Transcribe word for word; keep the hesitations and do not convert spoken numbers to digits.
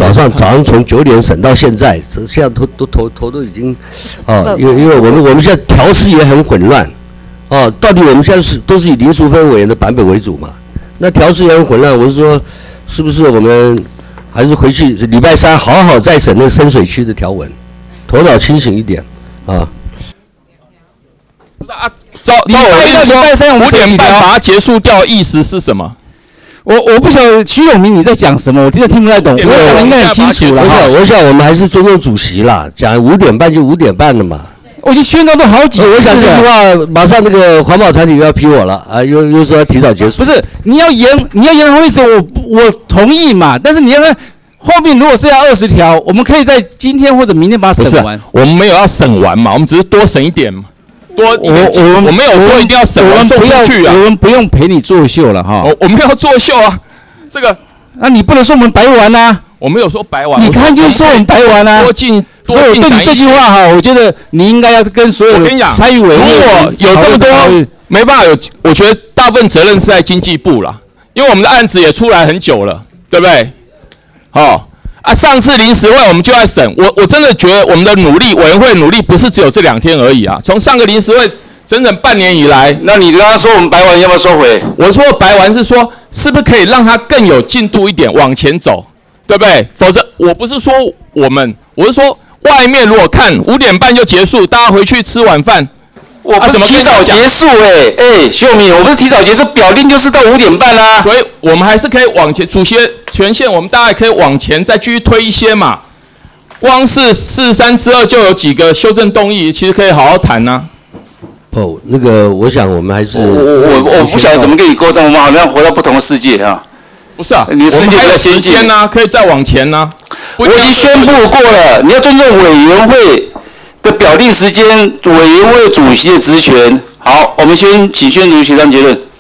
早上早上从九点审到现在，现在头都头头都已经，哦，因为因为我们我们现在调试也很混乱，哦，到底我们现在是都是以林淑芬委员的版本为主嘛？那调试也很混乱，我是说，是不是我们还是回去礼拜三好好再审那深水区的条文，头脑清醒一点啊？ 不是啊，照照我礼拜三五点半把它结束掉，意思是什么？ 我我不晓得徐永明你在讲什么，我真的听不太懂。我讲的应该很清楚了。 我想，我想我们还是尊重主席啦，讲五点半就五点半了嘛。 我已经宣告都好几次了。 我想这句话，马上那个环保团体又要批我了啊，又又说要提早结束。 不是，你要延，你要延会审，我我同意嘛。但是你要看后面如果是要二十条，我们可以在今天或者明天把它审完。 我们没有要审完嘛，我们只是多审一点嘛。多我我我没有说一定要审完送出去啊， 我们不用陪你作秀了哈。 我我们要作秀啊，这个那你不能说我们白玩啊。 我没有说白玩， 你看就是说我们白玩啊。 多进多进。所以对你这句话哈，我觉得你应该要跟所有的参与委员， 如果有这么多没办法有，我觉得大部分责任是在经济部啦，因为我们的案子也出来很久了，对不对？好。啊，上次临时会我们就在审，我我真的觉得我们的努力，委员会努力不是只有这两天而已啊。从上个临时会整整半年以来， 那你刚刚说我们白玩要不要收回？ 我说白玩是说，是不是可以让它更有进度一点，往前走，对不对？否则我不是说我们，我是说外面如果看五点半就结束，大家回去吃晚饭。 我不是提早结束哎哎，徐永明，我不是提早结束，表定就是到五点半啦、啊。 所以我们还是可以往前，主席权限我们大概可以往前再继续推一些嘛。光是四十三之二就有几个修正动议，其实可以好好谈呐、 啊。哦，那个我想我们还是我我我我不晓得怎么跟你沟通，我们好像活到不同的世界啊。 不是啊， 你的世界比较先进呐、啊，可以再往前呐、啊。 我已经宣布过了，你要尊重委员会的表定时间，委员会主席的职权。好，我们先请宣读学长结论。